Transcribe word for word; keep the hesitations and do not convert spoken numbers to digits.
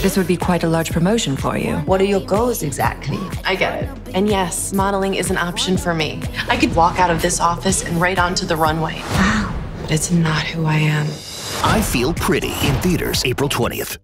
This would be quite a large promotion for you. What are your goals exactly? I get it. And yes, modeling is an option for me. I could walk out of this office and right onto the runway. Wow. But it's not who I am. I Feel Pretty in theaters April twentieth.